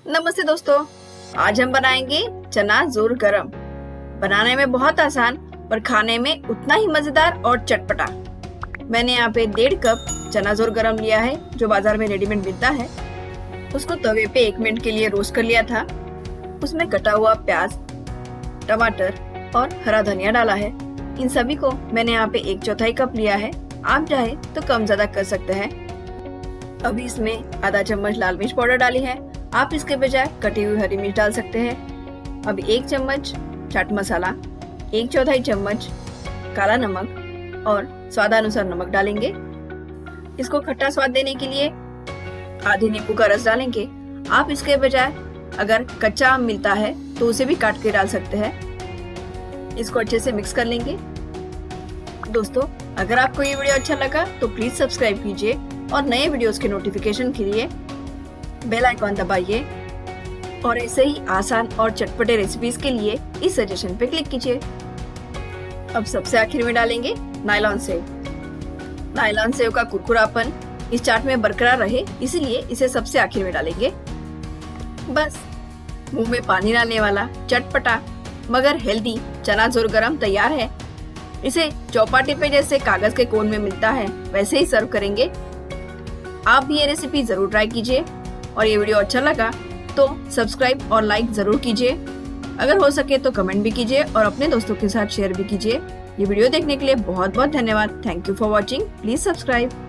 नमस्ते दोस्तों, आज हम बनाएंगे चना जोर गरम। बनाने में बहुत आसान पर खाने में उतना ही मजेदार और चटपटा। मैंने यहाँ पे 1.5 कप चना जोर गरम लिया है जो बाजार में रेडीमेड मिलता है। उसको तवे पे 1 मिनट के लिए रोस्ट कर लिया था। उसमें कटा हुआ प्याज, टमाटर और हरा धनिया डाला है। इन सभी को मैंने यहाँ पे 1/4 कप लिया है। आप चाहे तो कम ज्यादा कर सकते हैं। अभी इसमें आधा चम्मच लाल मिर्च पाउडर डाली है। आप इसके बजाय कटी हुई हरी मिर्च डाल सकते हैं। अब 1 चम्मच चाट मसाला, 1/4 चम्मच काला नमक और स्वादानुसार नमक डालेंगे। इसको खट्टा स्वाद देने के लिए आधी नींबू का रस डालेंगे। आप इसके बजाय अगर कच्चा आम मिलता है तो उसे भी काट के डाल सकते हैं। इसको अच्छे से मिक्स कर लेंगे। दोस्तों, अगर आपको ये वीडियो अच्छा लगा तो प्लीज सब्सक्राइब कीजिए और नए वीडियोस के नोटिफिकेशन के लिए बेल आइकॉन दबाइए और ऐसे ही आसान और चटपटे रेसिपीज के लिए इस सजेशन पे क्लिक कीजिए। अब सबसे आखिर में डालेंगे नायलॉन सेव। नायलॉन सेव का कुरकुरापन इस चाट में बरकरार रहे, इसलिए इसे सबसे आखिर में डालेंगे। बस मुंह में पानी डालने वाला चटपटा मगर हेल्दी चना जोर गरम तैयार है। इसे चौपाटी पे जैसे कागज के कोन में मिलता है वैसे ही सर्व करेंगे। आप भी ये रेसिपी जरूर ट्राई कीजिए और ये वीडियो अच्छा लगा तो सब्सक्राइब और लाइक जरूर कीजिए। अगर हो सके तो कमेंट भी कीजिए और अपने दोस्तों के साथ शेयर भी कीजिए। ये वीडियो देखने के लिए बहुत बहुत धन्यवाद। Thank you for watching. Please subscribe.